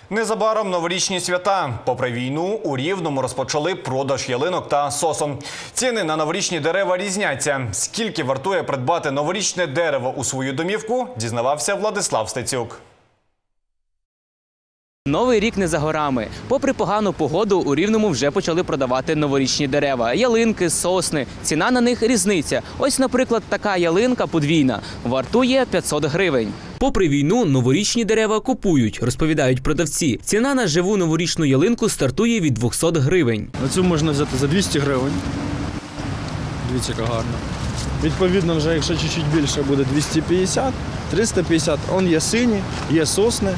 Незабаром новорічні свята. Попри війну, у Рівному розпочали продаж ялинок та сосон. Ціни на новорічні дерева різняться. Скільки вартує придбати новорічне дерево у свою домівку, дізнавався Владислав Стецюк. Новий рік не за горами. Попри погану погоду, у Рівному вже почали продавати новорічні дерева. Ялинки, сосни. Ціна на них різниця. Ось, наприклад, така ялинка подвійна. Вартує 500 гривень. Попри війну, новорічні дерева купують, розповідають продавці. Ціна на живу новорічну ялинку стартує від 200 гривень. Оцю можна взяти за 200 гривень. Дивіться, яка гарна. Відповідно, вже якщо чуть-чуть більше буде 250, 350. Он є сині, є сосни.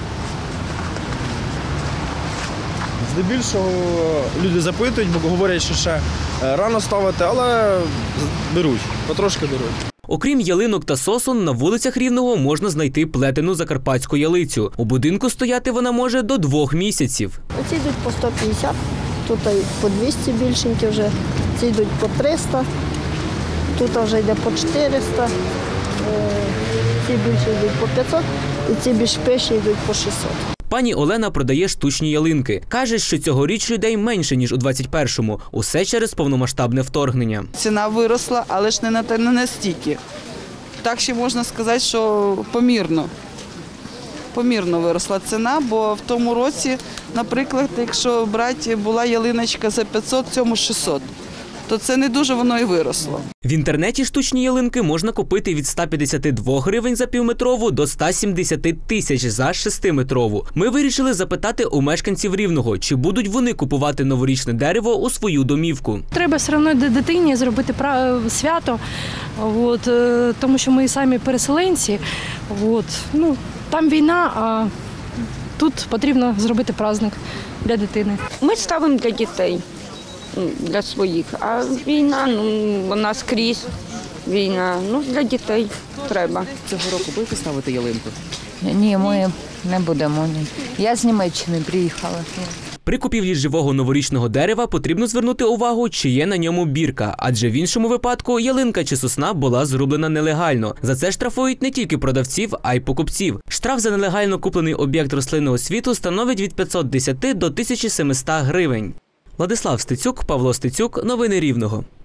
Здебільшого люди запитують, бо говорять, що ще рано ставити, але беруть, потрошки беруть. Окрім ялинок та сосон, на вулицях Рівного можна знайти плетену закарпатську ялицю. У будинку стояти вона може до 2 місяців. Ці йдуть по 150, тут по 200 більшенькі вже, ці йдуть по 300, тут вже йде по 400, ці більші йдуть по 500 і ці більш пишні йдуть по 600. Пані Олена продає штучні ялинки. Каже, що цьогоріч людей менше, ніж у 21-му. Усе через повномасштабне вторгнення. Ціна виросла, але ж не настільки. Так ще можна сказати, що помірно. Помірно виросла ціна, бо в тому році, наприклад, якщо брати, була ялиночка за 500, в цьому 600. То це не дуже воно і виросло. В інтернеті штучні ялинки можна купити від 152 гривень за півметрову до 170 тисяч за 6-метрову. Ми вирішили запитати у мешканців Рівного, чи будуть вони купувати новорічне дерево у свою домівку. Треба все одно дитині зробити свято, тому що ми самі переселенці. Там війна, а тут потрібно зробити праздник для дитини. Ми ставимо для дітей. Для своїх. А війна, вона скрізь. Війна, для дітей треба. Цього року будете ставити ялинку? Ні, ми не будемо. Я з Німеччини приїхала. При купівлі живого новорічного дерева потрібно звернути увагу, чи є на ньому бірка, адже в іншому випадку ялинка чи сосна була зроблена нелегально. За це штрафують не тільки продавців, а й покупців. Штраф за нелегально куплений об'єкт рослинного світу становить від 510 до 1700 гривень. Владислав Стецюк, Павло Стецюк. Новини Рівного.